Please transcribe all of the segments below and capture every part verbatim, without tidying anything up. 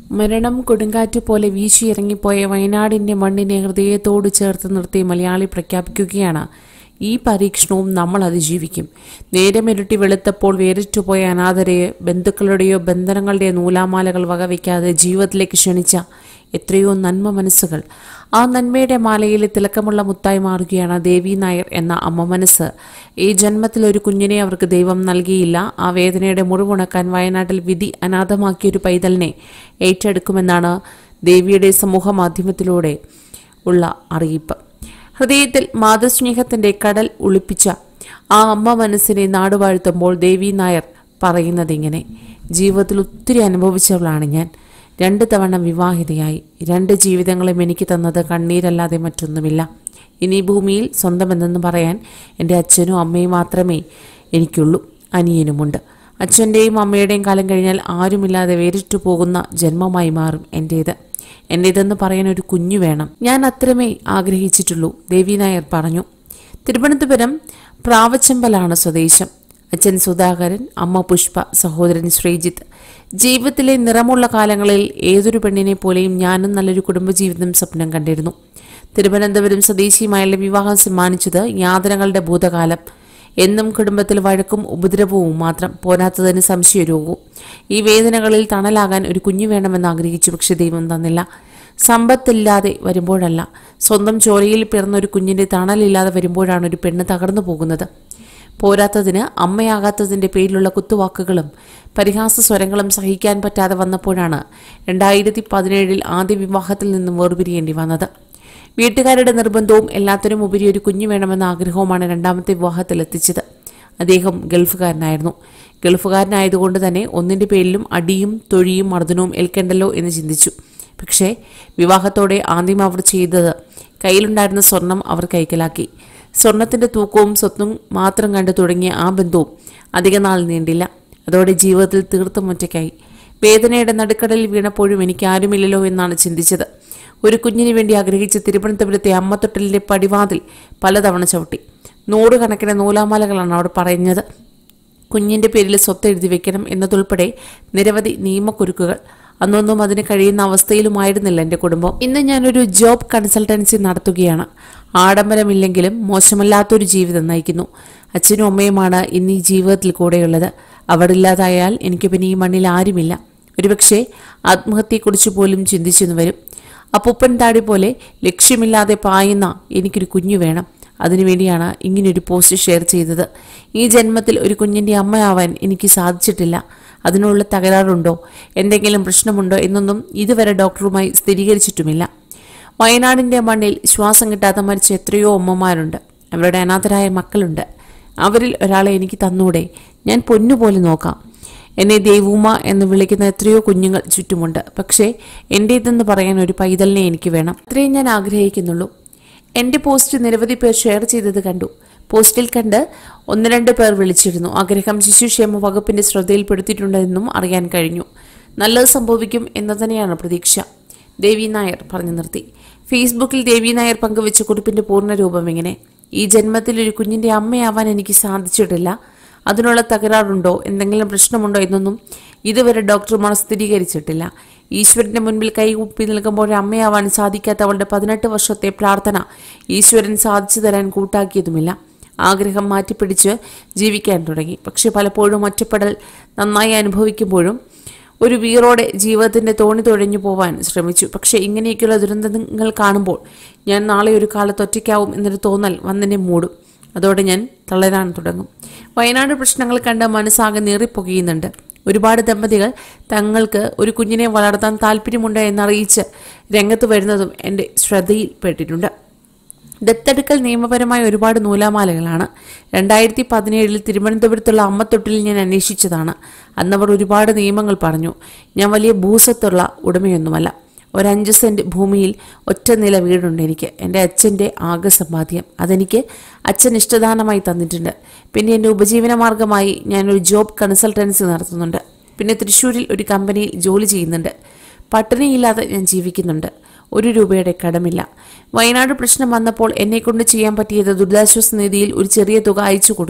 മരണം കൊടുങ്കാറ്റുപോലെ വീശിയിറങ്ങിപ്പോയ വയനാടിന്റെ മണ്ണിനെ ഹൃദയത്തോട് ചേർത്ത് നിർത്തി മലയാളി പ്രഖ്യാപിക്കുകയാണ്, ഈ പരീക്ഷണവും നമ്മൾ അതിജീവിക്കും. നേരമിരുട്ടി വെളുത്തപ്പോൾ വേറിട്ടുപോയ അനാഥരെയോ ബന്ധുക്കളുടെയോ ബന്ധനങ്ങളുടെയോ നൂലാമാലകൾ വകവയ്ക്കാതെ ജീവിതത്തിലേക്ക് ക്ഷണിച്ച എത്രയോ നന്മ മനസ്സുകൾ. ആ നന്മയുടെ മാലയിലെ തിളക്കമുള്ള മുത്തായി മാറുകയാണ് ദേവി നായർ എന്ന അമ്മ മനസ്സ്. ഈ ജന്മത്തിൽ ഒരു കുഞ്ഞിനെ അവർക്ക് ദൈവം നൽകിയില്ല. ആ വേദനയുടെ മുറിവുണക്കാൻ വയനാട്ടിൽ വിധി അനാഥമാക്കിയൊരു പൈതലിനെ ഏറ്റെടുക്കുമെന്നാണ് ദേവിയുടെ സമൂഹ മാധ്യമത്തിലൂടെ ഉള്ള അറിയിപ്പ്. ഹൃദയത്തിൽ മാതൃസ്നേഹത്തിന്റെ കടൽ ഒളിപ്പിച്ച ആ അമ്മ മനസ്സിനെ നാടുവാഴ്ത്തുമ്പോൾ ദേവി നായർ പറയുന്നതിങ്ങനെ: ജീവിതത്തിൽ ഒത്തിരി അനുഭവിച്ചവളാണ് ഞാൻ. രണ്ട് തവണ വിവാഹിതയായി. രണ്ട് ജീവിതങ്ങളും എനിക്ക് തന്നത് കണ്ണീരല്ലാതെ മറ്റൊന്നുമില്ല. ഇനി ഭൂമിയിൽ സ്വന്തമെന്നെന്ന് പറയാൻ എൻ്റെ അച്ഛനും അമ്മയും മാത്രമേ എനിക്കുള്ളൂ. അനിയനുമുണ്ട്. അച്ഛൻ്റെയും അമ്മയുടെയും കാലം കഴിഞ്ഞാൽ ആരുമില്ലാതെ വേറിട്ടു പോകുന്ന ജന്മമായി മാറും എൻ്റേത്. എൻ്റേതെന്ന് പറയാൻ ഒരു കുഞ്ഞു വേണം. ഞാൻ അത്രമേ ആഗ്രഹിച്ചിട്ടുള്ളൂ, ദേവി നായർ പറഞ്ഞു. തിരുവനന്തപുരം പ്രാവച്ചമ്പലാണ് സ്വദേശം. അച്ഛൻ സുധാകരൻ, അമ്മ പുഷ്പ, സഹോദരൻ ശ്രീജിത്ത്. ജീവിതത്തിലെ നിറമുള്ള കാലങ്ങളിൽ ഏതൊരു പെണ്ണിനെ പോലെയും ഞാനും നല്ലൊരു കുടുംബജീവിതം സ്വപ്നം കണ്ടിരുന്നു. തിരുവനന്തപുരം സ്വദേശിയുമായുള്ള വിവാഹം സമ്മാനിച്ചത് യാതനകളുടെ ഭൂതകാലം. എന്നും കുടുംബത്തിൽ വഴക്കും ഉപദ്രവവും മാത്രം പോരാത്തതിന് സംശയരോഗവും. ഈ വേദനകളിൽ തണലാകാൻ ഒരു കുഞ്ഞു വേണമെന്ന് ആഗ്രഹിച്ചു, പക്ഷെ ദൈവം തന്നില്ല. സമ്പത്തില്ലാതെ വരുമ്പോഴല്ല, സ്വന്തം ചോരയിൽ പിറന്ന ഒരു കുഞ്ഞിന്റെ തണലില്ലാതെ വരുമ്പോഴാണ് ഒരു പെണ്ണ് തകർന്നു പോകുന്നത്. പോരാത്തതിന് അമ്മയാകാത്തതിൻ്റെ പേരിലുള്ള കുത്തുവാക്കുകളും പരിഹാസ സ്വരങ്ങളും സഹിക്കാൻ പറ്റാതെ വന്നപ്പോഴാണ് രണ്ടായിരത്തി പതിനേഴിൽ ആദ്യ വിവാഹത്തിൽ നിന്നും വേർപിരിയേണ്ടി വന്നത്. വീട്ടുകാരുടെ നിർബന്ധവും എല്ലാത്തിനും ഉപരി ഒരു കുഞ്ഞു വേണമെന്ന ആഗ്രഹവുമാണ് രണ്ടാമത്തെ വിവാഹത്തിൽ എത്തിച്ചത്. അദ്ദേഹം ഗൾഫുകാരനായിരുന്നു. ഗൾഫുകാരനായതുകൊണ്ട് തന്നെ ഒന്നിൻ്റെ പേരിലും അടിയും തൊഴിയും മർദ്ദനവും ഏൽക്കേണ്ടല്ലോ എന്ന് ചിന്തിച്ചു. പക്ഷേ വിവാഹത്തോടെ ആദ്യം അവർ ചെയ്തത് കയ്യിലുണ്ടായിരുന്ന സ്വർണം അവർ കൈക്കലാക്കി. സ്വർണത്തിന്റെ തൂക്കവും സ്വത്തും മാത്രം കണ്ടു തുടങ്ങിയ ആ ബന്ധവും അധിക നാൾ നീണ്ടില്ല. അതോടെ ജീവിതത്തിൽ തീർത്തും ഒറ്റയ്ക്കായി. വേദനയുടെ നടുക്കടലിൽ വീണപ്പോഴും എനിക്ക് ആരുമില്ലല്ലോ എന്നാണ് ചിന്തിച്ചത്. ഒരു കുഞ്ഞിന് വേണ്ടി ആഗ്രഹിച്ച് തിരുവനന്തപുരത്തെ അമ്മത്തൊട്ടിലിന്റെ പടിവാതിൽ പലതവണ ചവിട്ടി. നൂറുകണക്കിന് നൂലാമാലകളാണ് അവിടെ പറഞ്ഞത്. കുഞ്ഞിന്റെ പേരിൽ സ്വത്ത് എഴുതി വെക്കണം എന്നതുൾപ്പെടെ നിരവധി നിയമക്കുരുക്കുകൾ. അന്നൊന്നും അതിന് കഴിയുന്ന അവസ്ഥയിലുമായിരുന്നില്ല എൻ്റെ കുടുംബം. ഇന്ന് ഞാനൊരു ജോബ് കൺസൾട്ടൻസി നടത്തുകയാണ്. ആഡംബരമില്ലെങ്കിലും മോശമല്ലാത്തൊരു ജീവിതം നയിക്കുന്നു. അച്ഛനും അമ്മയുമാണ് ഇന്ന് ഈ ജീവിതത്തിൽ കൂടെയുള്ളത്. അവരില്ലാതായാൽ എനിക്ക് പിന്നെ ഈ മണ്ണിൽ ആരുമില്ല. ഒരുപക്ഷെ ആത്മഹത്യയെക്കുറിച്ച് പോലും ചിന്തിച്ചെന്ന് വരും. അപ്പൂപ്പൻ താടി പോലെ ലക്ഷ്യമില്ലാതെ പായുന്ന എനിക്കൊരു കുഞ്ഞു വേണം. അതിനുവേണ്ടിയാണ് ഇങ്ങനൊരു പോസ്റ്റ് ഷെയർ ചെയ്തത്. ഈ ജന്മത്തിൽ ഒരു കുഞ്ഞിൻ്റെ അമ്മയാവാൻ എനിക്ക് സാധിച്ചിട്ടില്ല. അതിനുള്ള തകരാറുണ്ടോ, എന്തെങ്കിലും പ്രശ്നമുണ്ടോ എന്നൊന്നും ഇതുവരെ ഡോക്ടറുമായി സ്ഥിരീകരിച്ചിട്ടുമില്ല. വയനാടിൻ്റെ മണ്ണിൽ ശ്വാസം കിട്ടാതെ മരിച്ച എത്രയോ അമ്മമാരുണ്ട്. അവരുടെ അനാഥരായ മക്കളുണ്ട്. അവരിൽ ഒരാളെ എനിക്ക് തന്നൂടെ? ഞാൻ പൊന്നുപോലെ നോക്കാം. എന്നെ ദേവൂമ എന്ന് വിളിക്കുന്ന എത്രയോ കുഞ്ഞുങ്ങൾ ചുറ്റുമുണ്ട്. പക്ഷേ എൻ്റേതെന്ന് പറയാൻ ഒരു പൈതലിനെ എനിക്ക് വേണം. അത്രയും ഞാൻ ആഗ്രഹിക്കുന്നുള്ളൂ. എൻ്റെ പോസ്റ്റ് നിരവധി പേർ ഷെയർ ചെയ്തത് കണ്ടു. പോസ്റ്റിൽ കണ്ട് ഒന്ന് രണ്ട് പേർ വിളിച്ചിരുന്നു. ആഗ്രഹം ശിശുക്ഷേമ വകുപ്പിന്റെ ശ്രദ്ധയിൽപ്പെടുത്തിയിട്ടുണ്ടെന്നും അറിയാൻ കഴിഞ്ഞു. നല്ലത് സംഭവിക്കും എന്ന് തന്നെയാണ് പ്രതീക്ഷ, ദേവി നായർ പറഞ്ഞു നിർത്തി. ഫേസ്ബുക്കിൽ ദേവി നായർ പങ്കുവെച്ച കുറിപ്പിന്റെ പൂർണ്ണരൂപം ഇങ്ങനെ: ഈ ജന്മത്തിൽ ഒരു കുഞ്ഞിന്റെ അമ്മയാവാൻ എനിക്ക് സാധിച്ചിട്ടില്ല. അതിനുള്ള തകരാറുണ്ടോ, എന്തെങ്കിലും പ്രശ്നമുണ്ടോ എന്നൊന്നും ഇതുവരെ ഡോക്ടർമാർ സ്ഥിരീകരിച്ചിട്ടില്ല. ഈശ്വരന്റെ മുൻപിൽ കൈകുപ്പി നിൽക്കുമ്പോൾ അമ്മയാവാൻ സാധിക്കാത്ത അവളുടെ പതിനെട്ട് വർഷത്തെ പ്രാർത്ഥന ഈശ്വരൻ സാധിച്ചു തരാൻ കൂട്ടാക്കിയതുമില്ല. ആഗ്രഹം മാറ്റിപ്പിടിച്ച് ജീവിക്കാൻ തുടങ്ങി. പക്ഷെ പലപ്പോഴും ഒറ്റപ്പെടൽ നന്നായി അനുഭവിക്കുമ്പോഴും ഒരു വീറോടെ ജീവിതത്തിന്റെ തോണി തുഴഞ്ഞു പോവാൻ ശ്രമിച്ചു. പക്ഷെ ഇങ്ങനെയൊക്കെയുള്ള ദുരന്തങ്ങൾ കാണുമ്പോൾ ഞാൻ നാളെ ഒരു കാലത്ത് ഒറ്റയ്ക്കാവും എന്നൊരു തോന്നൽ വന്നെന്നെ മൂടും. അതോടെ ഞാൻ തളരാൻ തുടങ്ങും. വയനാട് പ്രശ്നങ്ങൾ കണ്ട് മനസ്സാകെ നീറിപ്പൊകയുന്നുണ്ട്. ഒരുപാട് ദമ്പതികൾ തങ്ങൾക്ക് ഒരു കുഞ്ഞിനെ വളർത്താൻ താല്പര്യമുണ്ട് എന്നറിയിച്ച് രംഗത്ത് വരുന്നതും എൻ്റെ ശ്രദ്ധയിൽപ്പെട്ടിട്ടുണ്ട്. ദത്തെടുക്കൽ നിയമപരമായ ഒരുപാട് നൂലാമാലകളാണ്. രണ്ടായിരത്തി പതിനേഴിൽ തിരുവനന്തപുരത്തുള്ള അമ്മത്തൊട്ടിൽ ഞാൻ അന്വേഷിച്ചതാണ്. അന്നവർ ഒരുപാട് നിയമങ്ങൾ പറഞ്ഞു. ഞാൻ വലിയ ഭൂസ്വത്തുള്ള ഉടമയൊന്നുമല്ല. ഒരഞ്ച് സെന്റ് ഭൂമിയിൽ ഒറ്റ നില വീടുണ്ട് എനിക്ക്. എൻ്റെ അച്ഛൻ്റെ ആകെ സമ്പാദ്യം അതെനിക്ക് അച്ഛൻ ഇഷ്ടദാനമായി തന്നിട്ടുണ്ട്. പിന്നെ എൻ്റെ ഉപജീവന മാർഗമായി ഞാനൊരു ജോബ് കൺസൾട്ടൻസി നടത്തുന്നുണ്ട്. പിന്നെ തൃശ്ശൂരിൽ ഒരു കമ്പനിയിൽ ജോലി ചെയ്യുന്നുണ്ട്. പട്ടിണിയില്ലാതെ ഞാൻ ജീവിക്കുന്നുണ്ട്. ഒരു രൂപയുടെ കടമില്ല. വയനാട് പ്രശ്നം വന്നപ്പോൾ എന്നെക്കൊണ്ട് ചെയ്യാൻ പറ്റിയത് ദുരിതാശ്വാസ നിധിയിൽ ഒരു ചെറിയ തുക അയച്ചു കൊടുത്തു.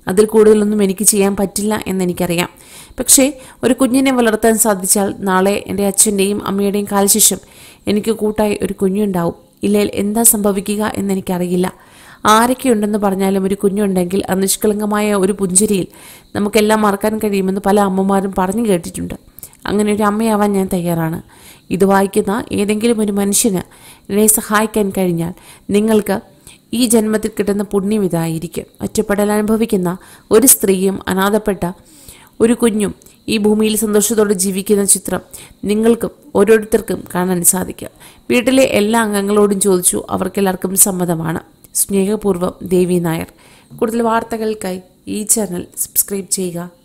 അതിൽ കൂടുതലൊന്നും എനിക്ക് ചെയ്യാൻ പറ്റില്ല എന്നെനിക്കറിയാം. പക്ഷേ ഒരു കുഞ്ഞിനെ വളർത്താൻ സാധിച്ചാൽ നാളെ എൻ്റെ അച്ഛൻ്റെയും അമ്മയുടെയും കാലശേഷം എനിക്ക് കൂട്ടായി ഒരു കുഞ്ഞുണ്ടാവും. ഇല്ലെങ്കിൽ എന്താ സംഭവിക്കുക എന്നെനിക്കറിയില്ല. ആരൊക്കെയുണ്ടെന്ന് പറഞ്ഞാലും ഒരു കുഞ്ഞുണ്ടെങ്കിൽ ആ നിഷ്കളങ്കമായ ഒരു പുഞ്ചിരിയിൽ നമുക്കെല്ലാം മറക്കാൻ കഴിയുമെന്ന് പല അമ്മമാരും പറഞ്ഞു കേട്ടിട്ടുണ്ട്. അങ്ങനെ ഒരു അമ്മയാവാൻ ഞാൻ തയ്യാറാണ്. ഇത് വായിക്കുന്ന ഏതെങ്കിലും ഒരു മനുഷ്യന് എന്നെ സഹായിക്കാൻ കഴിഞ്ഞാൽ നിങ്ങൾക്ക് ഈ ജന്മത്തിൽ കിട്ടുന്ന പുണ്യം ഇതായിരിക്കും. ഒറ്റപ്പെടൽ അനുഭവിക്കുന്ന ഒരു സ്ത്രീയും അനാഥപ്പെട്ട ഒരു കുഞ്ഞും ഈ ഭൂമിയിൽ സന്തോഷത്തോടെ ജീവിക്കുന്ന ചിത്രം നിങ്ങൾക്കും ഓരോരുത്തർക്കും കാണാൻ സാധിക്കും. വീട്ടിലെ എല്ലാ അംഗങ്ങളോടും ചോദിച്ചു, അവർക്കെല്ലാവർക്കും സമ്മതമാണ്. സ്നേഹപൂർവ്വം ദേവി നായർ. കൂടുതൽ വാർത്തകൾക്കായി ഈ ചാനൽ സബ്സ്ക്രൈബ് ചെയ്യുക.